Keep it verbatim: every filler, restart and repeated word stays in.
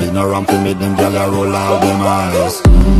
in a ramp to make them gyal a roll out them eyes.